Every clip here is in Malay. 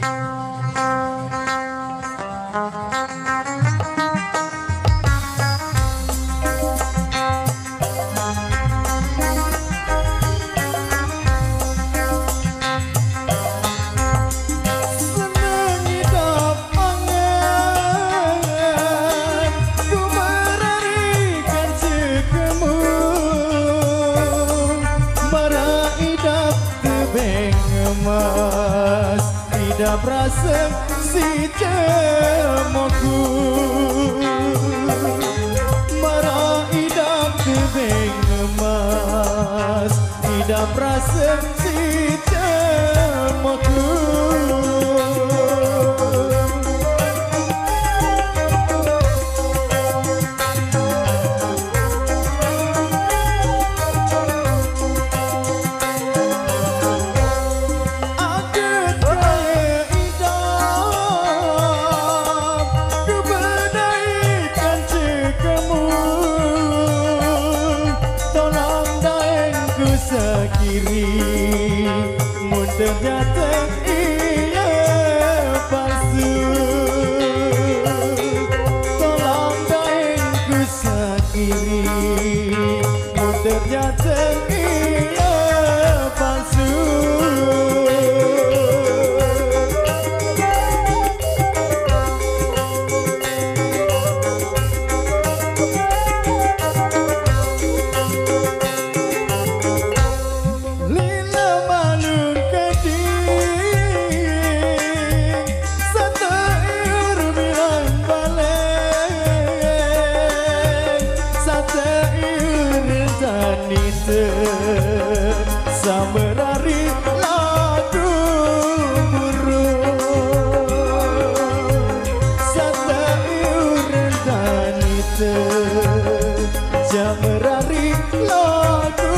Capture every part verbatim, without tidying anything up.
Mas tidak berasa si cemoku marah idam tebing emas tidak berasa si cemoku kiri mun ternyata ia palsu tolong daeng ku sakiri mun ternyata ia palsu samerari lagu burung sata iuran tanite samerari lagu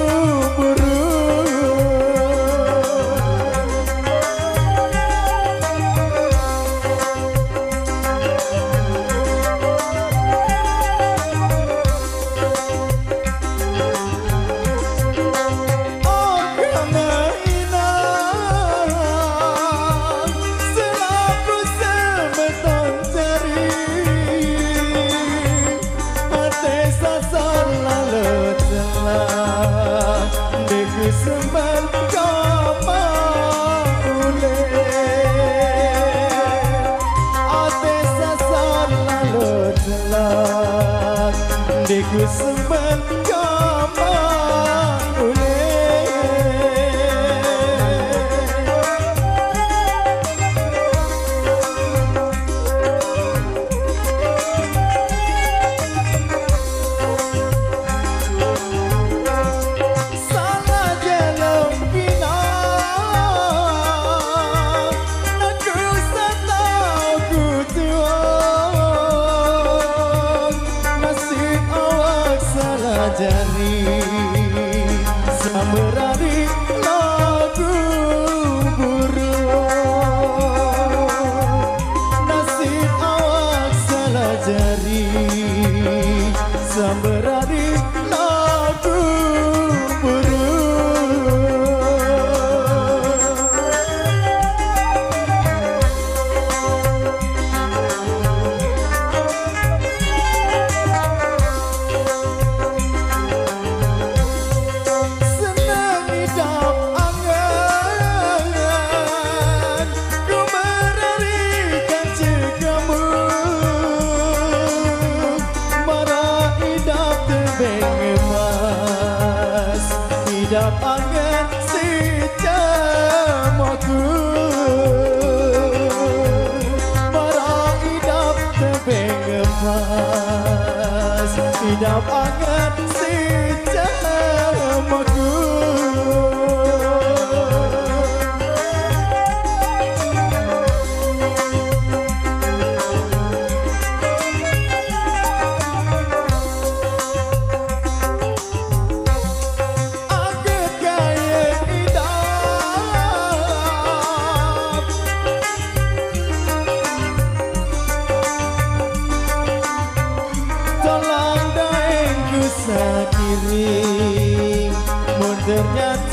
sembal kama ule ate sasar lalu telah deku sembal kama ule jari samerari lagu burung nasib awak salah jari samerari lagu Idap angin si cemoku marah idap tebing emas idap angin si cemoku kiri mun ternyata